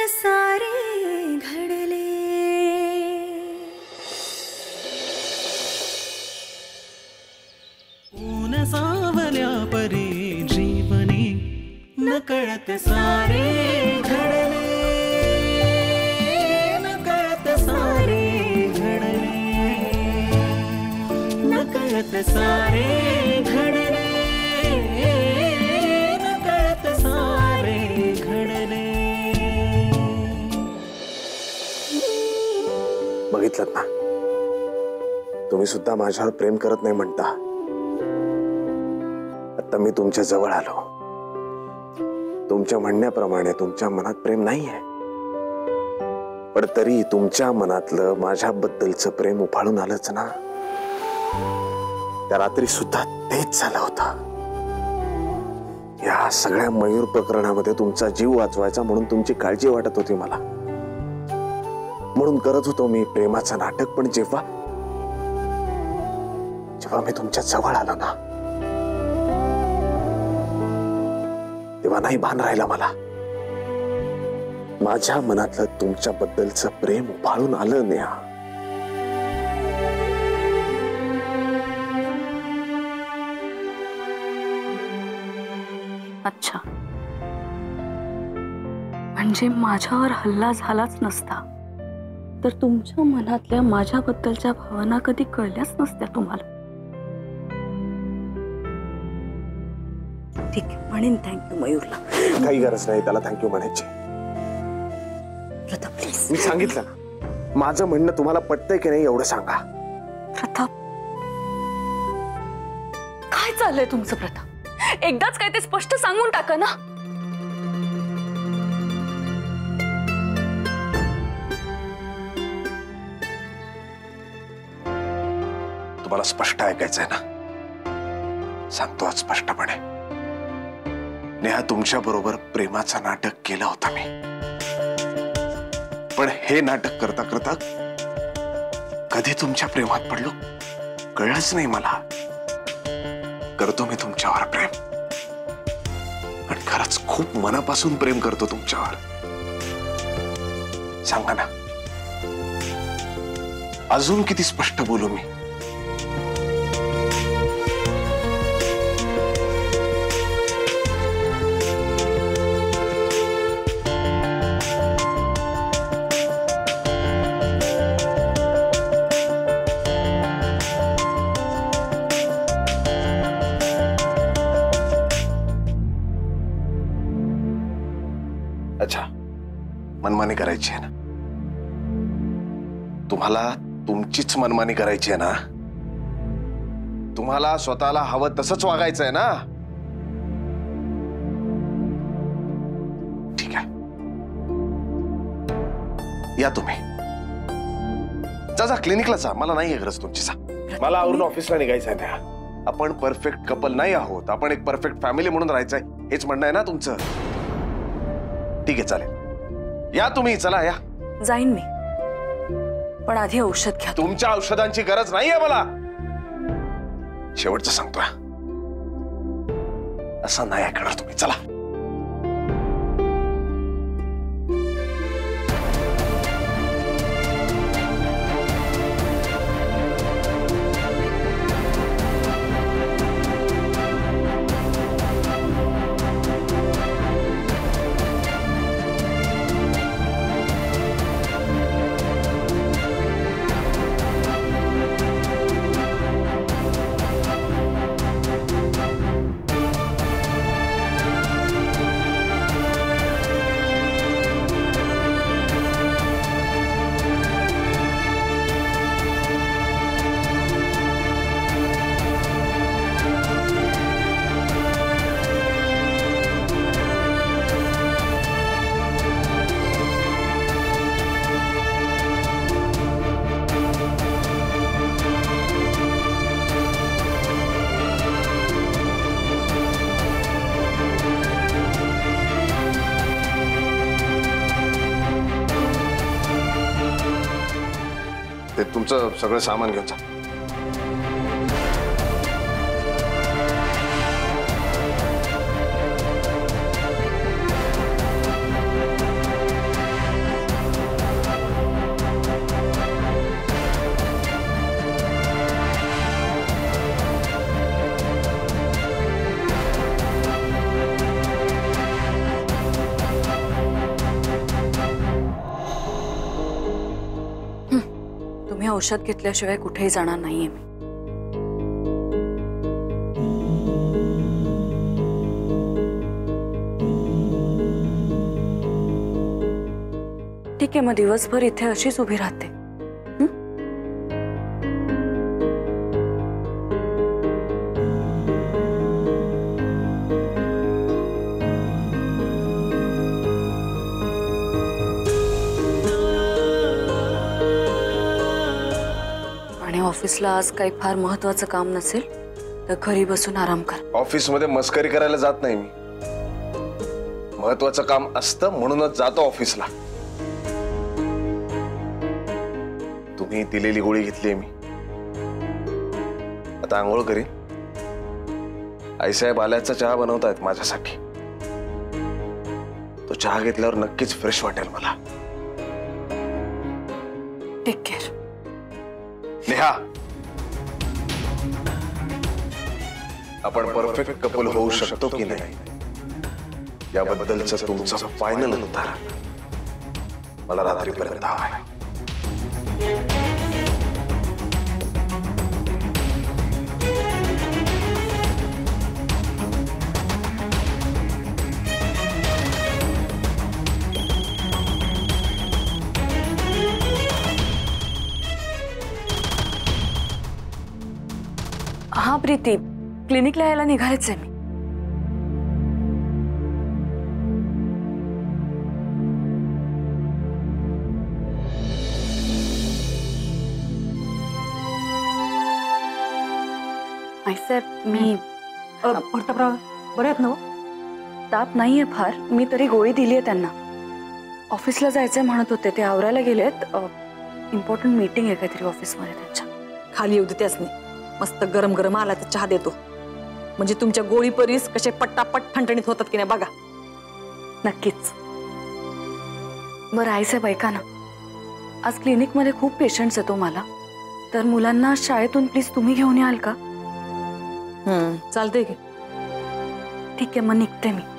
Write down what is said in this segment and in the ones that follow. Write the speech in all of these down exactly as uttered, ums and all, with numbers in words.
सारे घडले। ऊन सावल्या परी जीवनी नकळत सारे घडले, नकळत सारे घडले, नकळत सारे घडले, नकळत सारे घडले। बघितलं ना, तुम्ही सुद्धा माझ्यावर प्रेम करत नाही म्हणता। आता मी तुमच्या जवळ आलो, तुमच्या म्हणण्याप्रमाणे तुमच्या मनात प्रेम नाहीये, पण तरी तुमच्या मनातलं माझ्याबद्दलचं प्रेम उफाळून आलंच ना। त्या रात्री सुद्धा तेच झालं होतं। या सगळ्या मयूर प्रकरणामध्ये तुमचा जीव वाचवायचा म्हणून तुमची काळजी वाटत होती मला, म्हणून करत होतो मी प्रेमाचं नाटक। पण जेव्हा जेव्हा मी तुमच्या जवळ आलो ना, तेव्हा नाही भान राहिला मला। माझ्या मनातलं तुमच्याबद्दलचं प्रेम उफाळून आलं नेहा। अच्छा, म्हणजे माझ्यावर हल्ला झालाच नसता तर तुमच्या मनातल्या माझ्याबद्दलच्या भावना कधी कळल्याच नसत्या तुम्हाला। ठीक आहे, म्हणेन थँक्यू मयूरला। काही गरज नाही त्याला थँक्यू म्हणायची। प्रताप प्लीज, मी सांगितलं ना, माझं म्हणणं तुम्हाला पटतंय की नाही एवढं सांगा। प्रताप, काय चाललंय तुमचं? प्रताप, एकदाच काय ते स्पष्ट सांगून टाका ना। तुम्हाला स्पष्ट ऐकायचंय ना, सांगतो आज स्पष्टपणे। नेहा, तुमच्या बरोबर प्रेमाचं नाटक केलं होतं मी, पण हे नाटक करता करता कधी तुमच्या प्रेमात पडलो कळलंच नाही मला। करतो मी तुमच्यावर प्रेम, आणि खरंच खूप मनापासून प्रेम करतो तुमच्यावर। सांगा ना, अजून किती स्पष्ट बोलू मी? अच्छा, मनमानी करायची आहे ना तुम्हाला? तुमचीच मनमानी करायची आहे ना? तुम्हाला स्वतःला हवं तसंच वागायचं आहे ना? ठीक आहे, या तुम्ही। जा जा क्लिनिकला जा, मला नाही गरज तुमची। जा, मला आवरून ऑफिसला निघायचं आहे। त्या आपण परफेक्ट कपल नाही आहोत, आपण एक परफेक्ट फॅमिली म्हणून राहायचंय, हेच म्हणणं आहे ना तुमचं? ठीक आहे, चालेल, या तुम्ही, चला या। जाईन मी, पण आधी औषध घ्या। तुमच्या औषधांची गरज नाहीये मला, शेवटचं सांगतोय, असं नाही ऐकणार तुम्ही। चला। ते तुमचं सगळं सामान घेऊन जा। औषध घेतल्याशिवाय कुठेही जाणार नाहीये मी. ठीक आहे, मग दिवसभर इथे अशीच उभी राहते. आणि ऑफिसला आज काही फार महत्वाचं काम नसेल तर घरी बसून आराम कर. ऑफिस मध्ये मस्करी करायला जात नाही मी. महत्वाचं काम असतं म्हणूनच जातो ऑफिसला. तुम्ही दिलेली गोळी घेतली मी. आता आंघोळ करीन. आईसाहेब आल्याचा चहा बनवतायत माझ्यासाठी. तो चहा घेतल्यावर नक्कीच फ्रेश वाटेल मला. Take care. नेहा, आपण परफेक्ट कपल होऊ शकतो की नाही याबद्दलचं तुमचं फायनल उत्तर मला रात्रीपर्यंत हवंय. हा प्रीती, क्लिनिकला यायला निघायचंय मी. आईसाहेब, मी प्रतापराव बरे आहेत ना? ताप नाहीये फार. मी तरी गोळी दिलीये त्यांना. ऑफिसला जायचंय म्हणत होते, ते आवरायला गेलेत. इम्पॉर्टंट मीटिंग आहे काहीतरी ऑफिसमध्ये त्यांच्या. खाली येऊ दे त्यासनी. मस्त गरम गरम आला तर चहा देतो. म्हणजे तुमच्या गोळी परीस कसे पट्टापट ठणठणीत होतात की नाही बघा. नक्कीच. बरं आईसाहेब, ऐका ना, आज क्लिनिकमध्ये खूप पेशंट्स येतो मला, तर मुलांना शाळेतून प्लीज तुम्ही घेऊन याल का? हम्म, चालतंय की. ठीक आहे, मग निघते मी.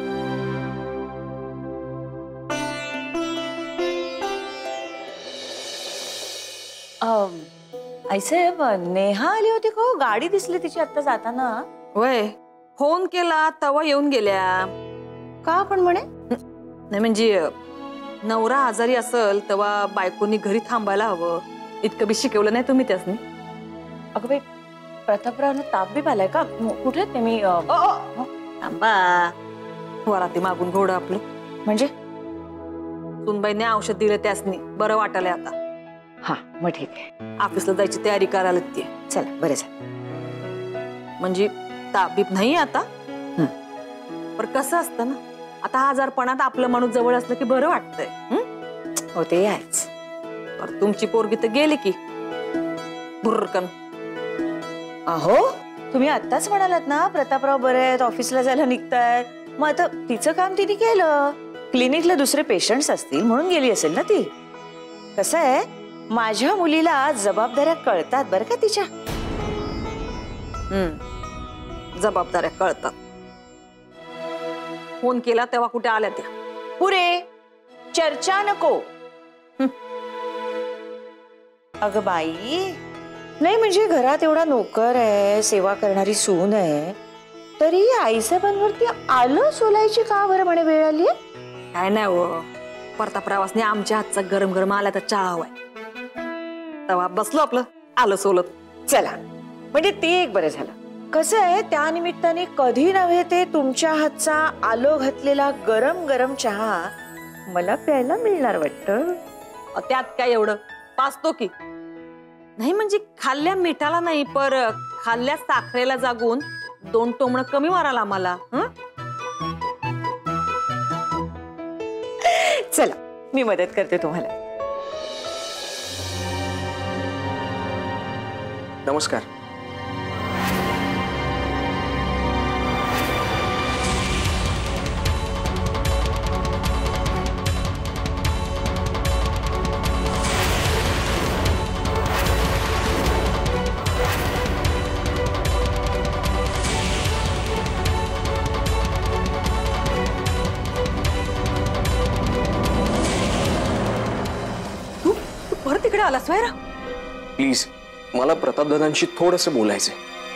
आईसाहेब, नेहा आली होती का? गाडी दिसली तिची आता जाताना. वय फोन केला तवा येऊन गेल्या. का पण म्हणे? नाही म्हणजे नवरा आजारी असल तेव्हा बायकोनी घरी थांबायला हवं. इतकं बी शिकवलं नाही तुम्ही त्यासनी. अगं बाई, प्रतापरावनं ताप बी पालाय का? कुठे ते मी थांबा. वराती मागून घोडं आपलं. म्हणजे सुनबाईने औषध दिलं त्यासनी बरं वाटायला आता. हा, मग ठीक आहे. ऑफिसला जायची तयारी करायला ती. चला, बरे झालं. म्हणजे ताबीब नाही आता. पण कसं असतं ना, आता आजारपणात आपलं माणूस जवळ असलं की बरं वाटतंय. हो, ते आहेच. पर तुमची पोरगी तर गेली की भुरकन. अहो, तुम्ही आत्ताच म्हणालात ना प्रतापराव बरे आहेत, ऑफिसला जायला निघतायत. मग आता तिचं काम तिने केलं. क्लिनिकला दुसरे पेशंट्स असतील म्हणून गेली असेल ना ती. कसं आहे, माझ्या मुलीला जबाबदाऱ्या कळतात बरं का तिच्या. हम्म, जबाबदाऱ्या कळतात. फोन केला तेव्हा कुठे आल्या त्या? पुरे चर्चा नको. अगं बाई, नाही म्हणजे घरात एवढा नोकर आहे, सेवा करणारी सून आहे, तरी आईसाहेबांवरती आलं सोलायची का बरं म्हणे वेळ आली? काय नाही हो, प्रतापरावासने आमच्या हातचा गरम गरम आला तर चहा हवाय. तेव्हा बसलो आपलं आलं सोलत. चला, म्हणजे ते एक बरं झालं. कसं आहे, त्या निमित्ताने कधी नव्हे ते तुमच्या हातचा आलो घातलेला गरम गरम चहा मला प्यायला मिळणार वाटतं. त्यात काय एवढं, पाचतो की. नाही म्हणजे खाल्ल्या मिठाला नाही, पर खाल्ल्या साखरेला जागून दोन टोमणं कमी मारायला आम्हाला. चला, मी मदत करते तुम्हाला. नमस्कार. तू तू परत तिकडे आलास वैरा? प्लीज मला प्रतापदादांशी थोडंसं बोलायचंय.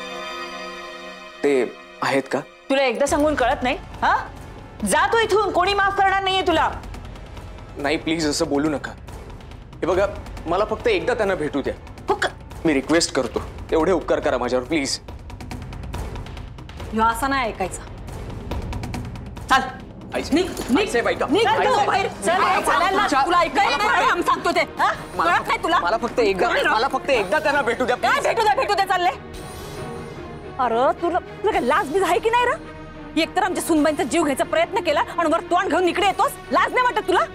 ते आहेत का? तुला एकदा सांगून कळत नाही? हा, जा तू इथून, कोणी माफ करणार नाहीये तुला. नाही प्लीज असं बोलू नका. हे बघा, मला फक्त एकदा त्यांना भेटू द्या. मी रिक्वेस्ट करतो, एवढे उपकार करा माझ्यावर प्लीज. ह्यो असं नाही ऐकायचा. चल निघ, निघ. आईसाहेब, ऐका. निघ तू आईसाहेब, बाहेर. चल, मला हे चालेल ना? तुमच्या- तुला ऐकायला मला नाही फक्त- आम सांगतो ते. हा? मला कळत नाही तुला? मला फक्त एकदा कळलं? मला फक्त एकदा त्यांना भेटू द्या काय please. भेटू द्या भेटू द्या चालले? अरे तुला तुला काय लाज बीज आहे की नाही रे? एकतर आमच्या सुनबाईंचा जीव घ्यायचा प्रयत्न केला आणि वर तोंड घेऊन इकडे येतोस. लाज नाही वाटत तुला?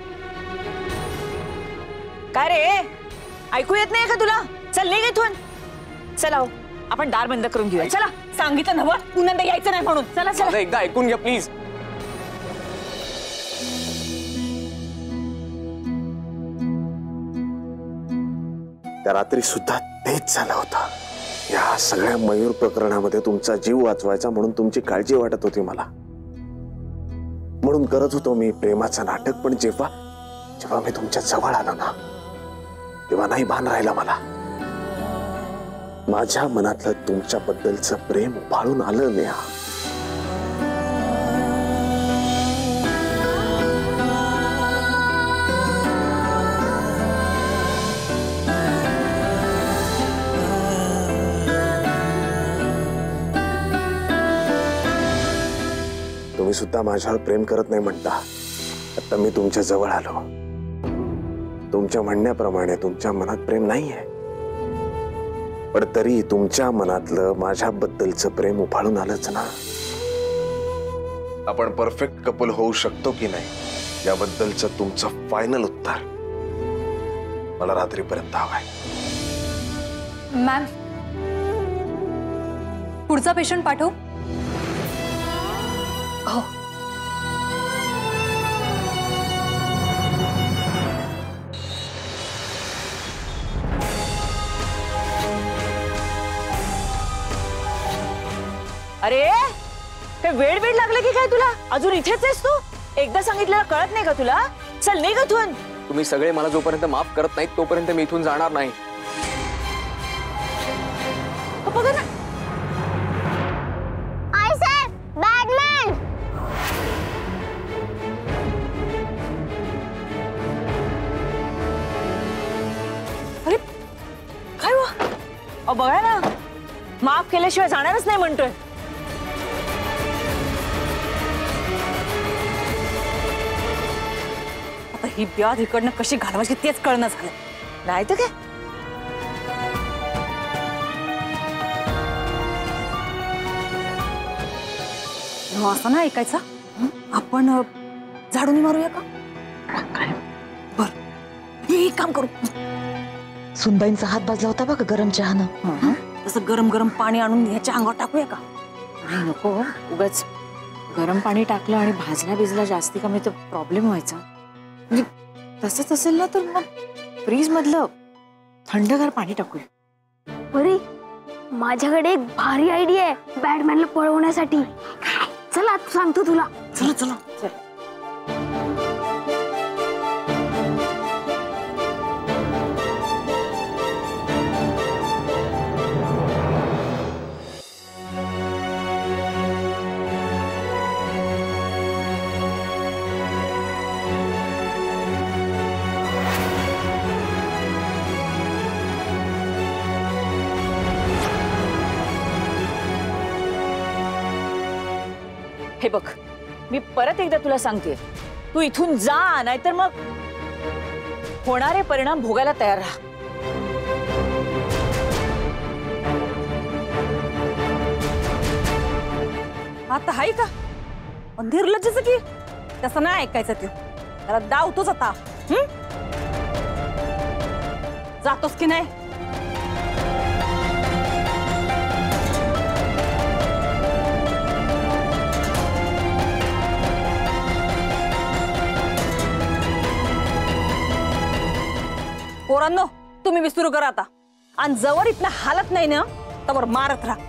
काय रे, ऐकू येत नाही का तुला? चल निघ इथून. चला हो, आपण दार बंद करून घेऊया. चला. सांगितलं नवं पुन्हा यायचं नाही म्हणून. चला चला. माझं एकदा ऐकून घ्या प्लीज. त्या रात्री सुद्धा तेच झालं होतं. या सगळ्या मयूर प्रकरणामध्ये तुमचा जीव वाचवायचा म्हणून तुमची काळजी वाटत होती मला, म्हणून करत होतो मी प्रेमाचं नाटक. पण जेव्हा जेव्हा मी तुमच्या जवळ आलो ना, तेव्हा नाही भान राहिला मला. माझ्या मनातलं तुमच्याबद्दलचं प्रेम उभाळून आलं नेहा. तुम्ही सुद्धा माझ्यावर प्रेम करत नाही म्हणता. आता मी तुमच्या जवळ आलो. तुमच्या म्हणण्याप्रमाणे तुमच्या मनात प्रेम नाहीये, पण तरी तुमच्या मनातलं माझ्याबद्दलचं प्रेम उफाळून आलंच ना. आपण परफेक्ट कपल होऊ शकतो की नाही याबद्दलचं तुमचं फायनल उत्तर मला रात्रीपर्यंत हवंय. मॅम, पुढचा पेशंट पाठवू? हो. अरे काय वेळ वेळ लागलं की काय तुला? अजून इथेच आहेस तू? एकदा सांगितलेलं कळत नाही का तुला? चल निघ इथून. तुम्ही सगळे मला जोपर्यंत माफ करत नाहीत तोपर्यंत मी इथून जाणार नाही. बघा ना, बॅटमॅन. अरे काय हो? अहो बघा ना, माफ केल्याशिवाय जाणारच नाही म्हणतोय. आता ही ब्याद इकडनं कशी घालवायची तेच कळणं झालं. नाही तर काय. ह्यो असं नाही ऐकायचा. आपण अ, झाडून मारूया का? बर, हे एक काम करू. सुनबाईंचा हात भाजला होता बघ गरम चहानं. तसं गरम गरम पाणी आणून ह्याच्या अंगावर टाकूया का? नाही नको, उगाच गरम पाणी टाकलं आणि भाजला भिजला जास्ती कमी तर प्रॉब्लेम व्हायचा. म्हणजे तसंच असेल ना तर मग फ्रीज मधलं थंडगार पाणी टाकूया. परी, माझ्याकडे एक भारी आयडिया आहे बॅटमॅनला पळवण्यासाठी. चला सांगतो तुला. चला चला चल. हे बघ, मी परत एकदा तुला सांगते, तू इथून जा, नाहीतर मग होणारे परिणाम भोगायला तयार राहा. आता हाय का पण निर्लज्जच की तसं नाही ऐकायचं. ते त्याला दावतोच आता. हं? जातोस की नाही? पोरांनो, तुम्ही बी सुरू करा आता. आणि जवळ इथलं हालत नाही ना तवर मारत राहा.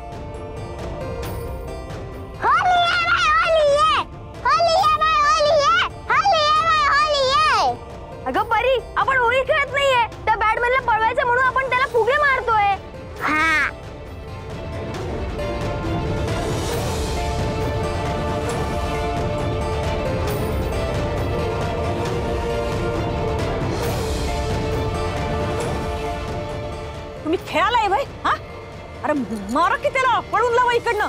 अगं परी, आपण होळी खेळत नाहीये. त्या बॅटमॅनला पळवायचं म्हणून आपण त्याला फुगे मार तुम्ही खेळालाय भाई हा? अरे मारा की त्याला, पळून लावा इकडनं.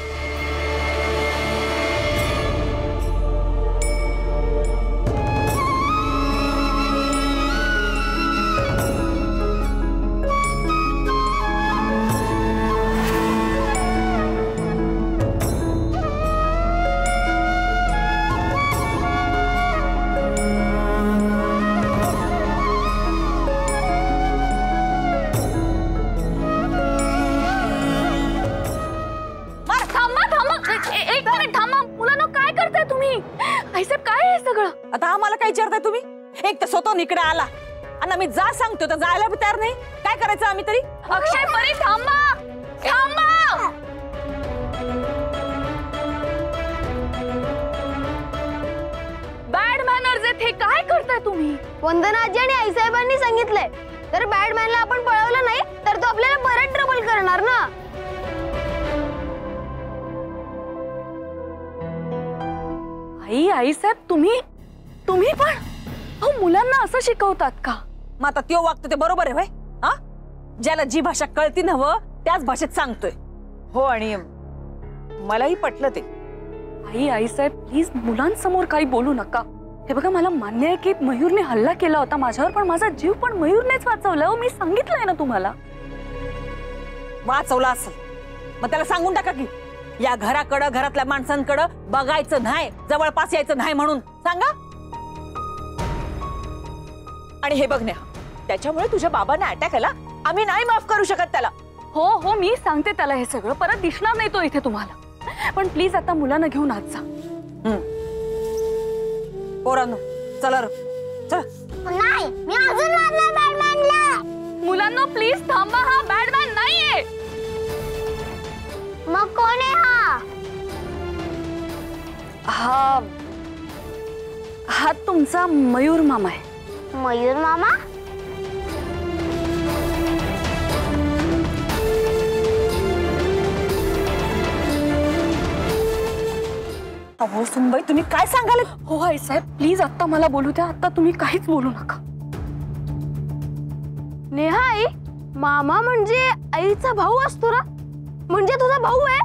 आता आम्हाला काय विचारताय तुम्ही? एक तर स्वतःहून इकडे आला आणि आम्ही जा सांगतो तर जायला भी तयार नाही. काय करायचं आम्ही तरी? अक्षय परी थांबा थांबा. बॅड मॅनर्स आहेत हे, काय करताय तुम्ही? वंदनाजी आणि आईसाहेबांनी सांगितलंय तर बॅडमॅनला आपण पळवलं नाही तर तो आपल्याला परत ट्रबल करणार ना. आई आईसाहेब तुम्ही तुम्ही पण अहो मुलांना असं शिकवतात का? मग आता त्यो वागतो ते बरोबर आहे भाई हा? ज्याला जी भाषा कळती नव्ह त्याच भाषेत सांगतोय. हो आणि मलाही पटलं ते. आई आईसाहेब प्लीज मुलांसमोर काही बोलू नका. हे बघा मला मान्य आहे की मयूरने हल्ला केला होता माझ्यावर, पण माझा जीव पण मयूरनेच वाचवला. हो मी सांगितलंय ना तुम्हाला. वाचवला असेल मग त्याला सांगून टाका की या घराकडं घरातल्या माणसांकडं बघायचं नाही, जवळपास यायचं नाही म्हणून सांगा. आणि हे बघ नेहा, त्याच्यामुळे तुझ्या बाबांना अटॅक आला, आम्ही नाही माफ करू शकत त्याला. हो हो मी सांगते त्याला हे सगळं, परत दिसणार नाही तो इथे तुम्हाला. पण प्लीज आता मुलांना घेऊन आज जा. पोरांनो चला र चला. नाही मी अजून मारणार बॅडमॅनला. मुलांना प्लीज थांबा, हा बॅडमॅन नाहीये. मग कोण आहे हा? हा हा तुमचा मयूर मामा आहे. मयूर मामा? अहो सुनबाई तुम्ही काय सांगाल? हो आई साहेब प्लीज आता मला बोलू द्या, आता तुम्ही काहीच बोलू नका. नेहा आई, मामा म्हणजे आईचा भाऊ असतो ना? म्हणजे तुझा भाऊ आहे?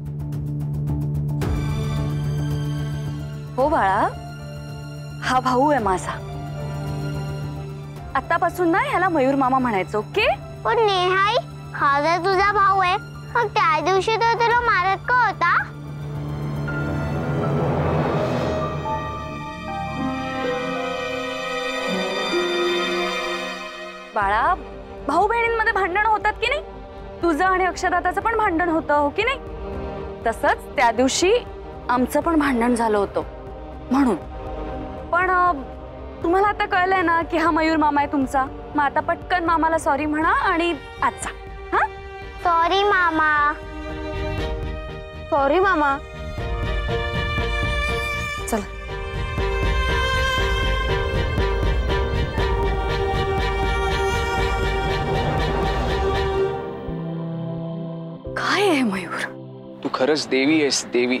हो बाळा, हा भाऊ आहे माझा. आतापासून ना ह्याला मयूर मामा म्हणायचं, ओके? पण नेहा आई, हा जर तुझा भाऊ आहे मग त्या दिवशी तर तुला मारत का होता? बाळा भाऊ बहिणींमध्ये भांडण होतात की नाही? तुझं आणि अक्षदाताचं पण भांडण होतं हो की नाही? तसंच त्या दिवशी आमचं पण भांडण झालं होतं म्हणून. पण तुम्हाला आता कळलंय ना की हा मयूर मामा आहे तुमचा. मग आता पटकन मामाला सॉरी म्हणा आणि आजचा. हा सॉरी मामा. सॉरी मामा. चला. काय आहे मयूर? तू खरंच देवी आहेस देवी.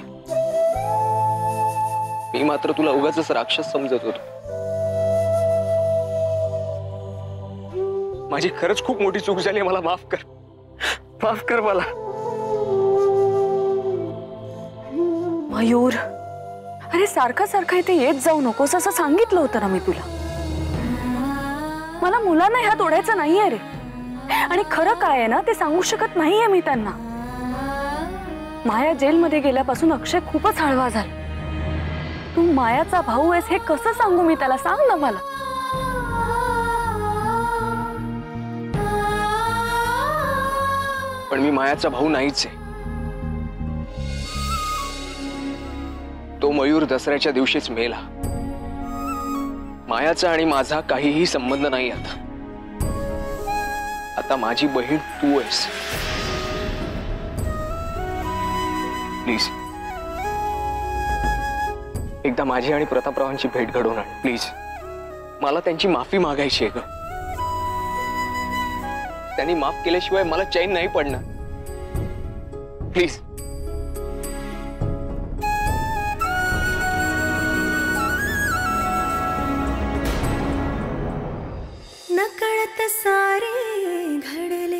मी मात्र तुला उगाचच राक्षस समजत होतो. माझी खरंच खूप मोठी चूक झाली, मला माफ कर. माफ कर मला. मयूर अरे सारखं सारखं इथे येत जाऊ नकोस असं सांगितलं होतं ना मी तुला. मला मुलांना ह्यात ओढायचं नाहीये रे. आणि खरं काय आहे ना ते सांगू शकत नाहीये मी त्यांना. माया जेलमध्ये गेल्यापासून अक्षय खूपच हळवा झाला. तू मायाचा भाऊ आहेस हे कसं सांगू मी त्याला? सांग ना मला. पण मी मायाचा भाऊ नाहीच आहे. तो मयूर दसऱ्याच्या दिवशीच मेला. मायाचा आणि माझा काहीही संबंध नाही आता. आता माझी बहीण तू आहेस. प्लीज एकदा माझी आणि प्रतापरावांची भेट घडवून आण प्लीज. मला त्यांची माफी मागायची आहे ग. त्यांनी माफ केल्याशिवाय मला चैन नाही पडणार. प्लीज. नकळत सारे घडले